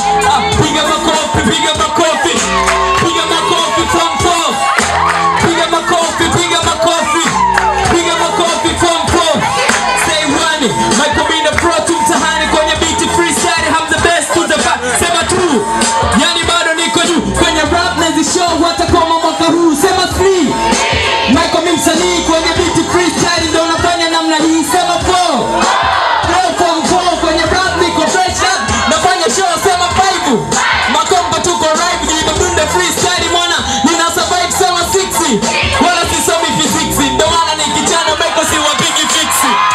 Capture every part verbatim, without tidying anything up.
ah, piga makofi, piga makofi, piga makofi from four, piga makofi, piga makofi, piga makofi from four. Say one, Michael Mina Pro tumtahani kwenye beat freestyle, I'm the best to the back, sema true. Yani bado niko juu kwenye rap na zi show watakoma mwaka huu, sema three. Michael Mina msanii kwenye beat freestyle ndio nafanya namna hii, sema four. Pro from four kwenye rap niko fresh up, nafanya show sema five. Makomba tuko live jiba mdunde freestyle mwana, nina survive sema six. Wala sisomi physics, ndio maana nikichana Michael si wapigi fix.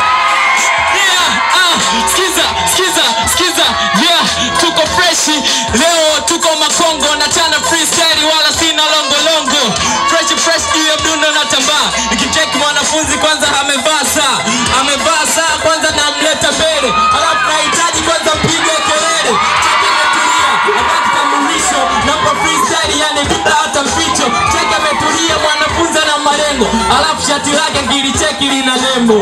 Skiza, skiza, skiza, yeah, tuko fresh, leo tuko makongo, na chana freestyle wala sina longo longo. Fresh fresh kia mdundo na tambaa, nikicheck mwanafunzi kwanza amevaa saa, amevaa saa kwanza namleta mbele, alafu nahitaji kwanza mpige kelele. Cheki ametulia, abaki tambulisho, namba freestyle yani bila hata mficho. Cheki ametulia mwanafunzi na malengo, alafu shati lake ngilicheki lina lembo.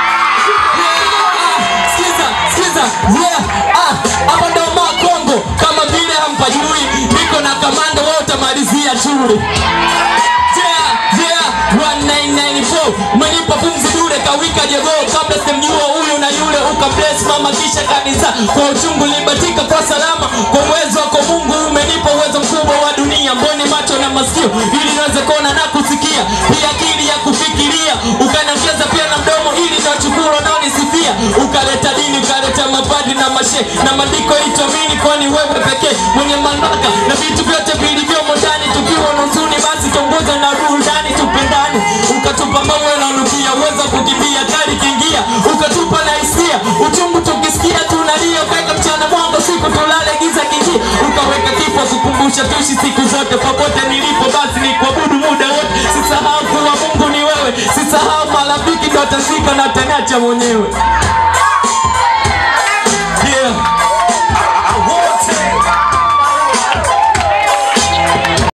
Yeah, ah, hapa ndo makongo, kama vile hampajui, niko na kamanda wote malizia churi. Yeah, yeah, one nine nine four, umenipa pumzi dure kawika jego, kabla simjua huyu na yule ukabless mama kisha kanisa. Kwa uchungu libatika kwa salama, kwa uwezo wako Mungu umenipa uwezo mkubwa wa dunia. Mboni macho na masikio, ili niweze kuona na kusikia, pia akili ya kufikiria, ukaniongeza pia na mdomo ili niwachukuru nao nisifia. Ukaleta dini, ukaleta mapadi na mashe, na maandiko ituamini kwani wewe pekee mwenye mamlaka na vitu vyote vilivyomo ndani. Tukiwa na huzuni basi tongoza na roho ndani tupendane. Ukatupa mawe na unukia, uwezo kukimbia kali kiingia, ukatupa na hisia, uchungu tukisikia tunalia. Ukaweka mchana mwanga siku tulale giza kingia, ukaweka kifo kukumbusha tuishi siku zote. Popote nilipo basi ni kuabudu muda wote, sisahau kuwa Mungu ni wewe, sisahau marafiki ndo atashika na taniacha mwenyewe.